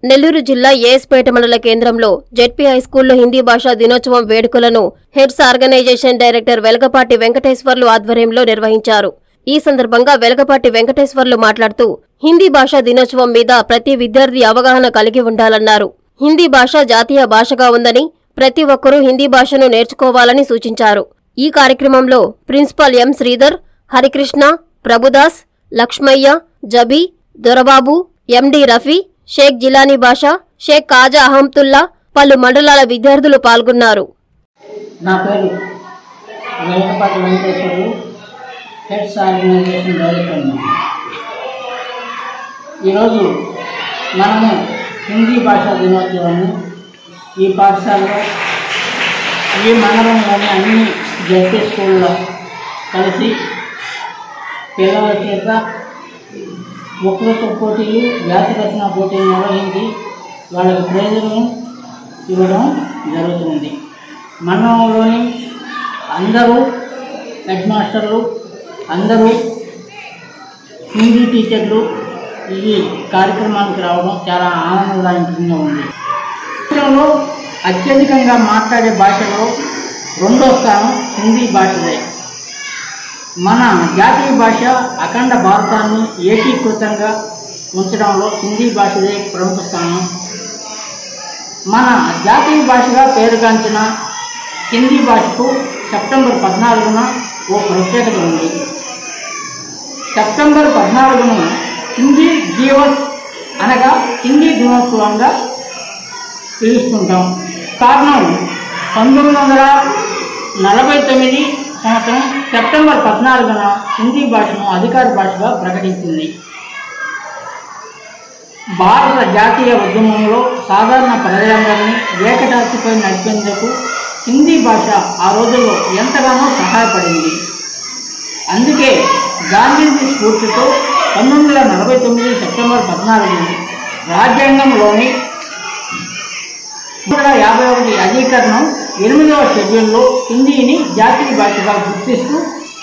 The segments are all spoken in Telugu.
నెల్లూరు జిల్లా ఏఎస్పేట మండల కేంద్రంలో జెడ్పీ హైస్కూల్లో హిందీ భాషా దినోత్సవం వేడుకలను heads organisation director Velagapati Venkateswarlu ఆధ్వర్యంలో నిర్వహించారు. ఈ సందర్భంగా వెలగపాటి వెంకటేశ్వర్లు మాట్లాడుతూ హిందీ భాషా దినోత్సవం మీద ప్రతి విద్యార్థి అవగాహన కలిగి ఉండాలన్నారు. హిందీ భాష జాతీయ భాషగా ఉందని ప్రతి ఒక్కరూ హిందీ భాషను నేర్చుకోవాలని సూచించారు. ఈ కార్యక్రమంలో principal M Sridhar, Harikrishna, Prabhudas, Lakshmaiah, Jabi, Dorababu, MD Rafi, Shaik Jilani Basha, Shaik Kaja Ahamtullah, పలు మండలాల విద్యార్థులు పాల్గొన్నారు. నా పేరు Velagapati Venkateswarlu, heads organisation director. ఈరోజు మనము హిందీ భాషా దినోత్సవాన్ని ఈ పాఠశాలలో ఈ మండలంలోని అన్ని జెడ్పీ స్కూల్లో కలిసి పిల్లల చేత వక్తృత్వ పోటీలు, వ్యాస రచన పోటీలు నిర్వహించి వాళ్ళకి ప్రైజులను ఇవ్వడం జరుగుతుంది. మండలంలోని అందరూ హెడ్ మాస్టర్లు, అందరూ హిందీ టీచర్లు ఈ కార్యక్రమానికి రావడం చాలా ఆనందదాయకంగా ఉంది. దేశంలో అత్యధికంగా మాట్లాడే భాషలో రెండో స్థానం హిందీ భాషదే. మన జాతీయ భాష అఖండ భారతాన్ని ఏకీకృతంగా ఉంచడంలో హిందీ భాషదే ప్రముఖ స్థానం. మన జాతీయ భాషగా పేరుగాంచిన హిందీ భాషకు సెప్టెంబర్ 14న ఓ ప్రత్యేకత ఉంది. సెప్టెంబర్ 14ను హిందీ దివస్ అనగా హిందీ దినోత్సవంగా పిలుస్తుంటాం. కారణం 1949 సంవత్సరం సెప్టెంబర్ 14న హిందీ భాషను అధికార భాషగా ప్రకటించింది. భారత జాతీయ ఉద్యమంలో సాధారణ ప్రజలందరినీ ఏకతాటిపై నడిపేందుకు హిందీ భాష ఆ రోజుల్లో ఎంతగానో సహాయపడింది. అందుకే గాంధీజీ స్ఫూర్తితో 1949 సెప్టెంబర్ 14 రాజ్యాంగంలోని 151 అధికరణం 8వ షెడ్యూల్లో హిందీని జాతీయ భాషగా గుర్తిస్తూ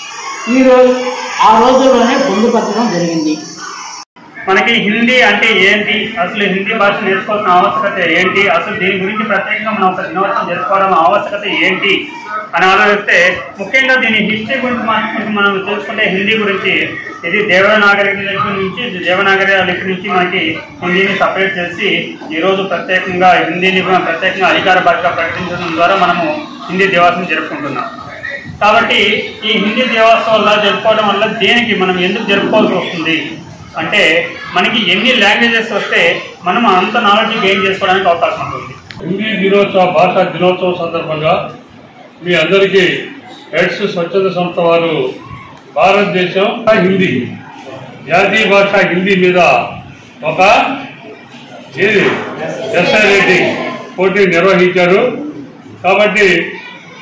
ఆ రోజుల్లోనే పొందుపరచడం జరిగింది. మనకి హిందీ అంటే ఏంటి, అసలు హిందీ భాష నేర్చుకోవాల్సిన ఆవశ్యకత ఏంటి, అసలు దీని గురించి ప్రత్యేకంగా మనం ఒక దినోత్సవం చేసుకోవడం ఆవశ్యకత ఏంటి అని ఆలోచిస్తే, ముఖ్యంగా దీని హిస్టరీ గురించి మనం తెలుసుకుంటే హిందీ గురించి ఇది దేవనాగరి లిపి నుంచి మనకి హిందీని సపరేట్ చేసి ఈరోజు ప్రత్యేకంగా హిందీని ప్రత్యేకంగా అధికార భాషగా ప్రకటించడం ద్వారా మనము హిందీ దివస్ని జరుపుకుంటున్నాం. కాబట్టి ఈ హిందీ దివోత్సవాల జరుపుకోవడం వల్ల దేనికి మనం ఎందుకు జరుపుకోవాల్సి వస్తుంది అంటే, మనకి ఎన్ని లాంగ్వేజెస్ వస్తే మనం అంత నాలెడ్జ్ గెయిన్ చేసుకోవడానికి అవకాశం ఉంటుంది. హిందీ దినోత్సవ భాషా దినోత్సవం సందర్భంగా మీ అందరికీ హెడ్స్ స్వచ్ఛంద సంస్థ వారు భారతదేశం హిందీ జాతీయ భాష హిందీ మీద ఒక ఎస్ఐ రేటింగ్ పోటీ నిర్వహించారు. కాబట్టి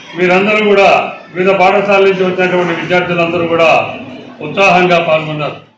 మీరందరూ కూడా వివిధ పాఠశాల నుంచి వచ్చినటువంటి విద్యార్థులందరూ కూడా ఉత్సాహంగా పాల్గొన్నారు.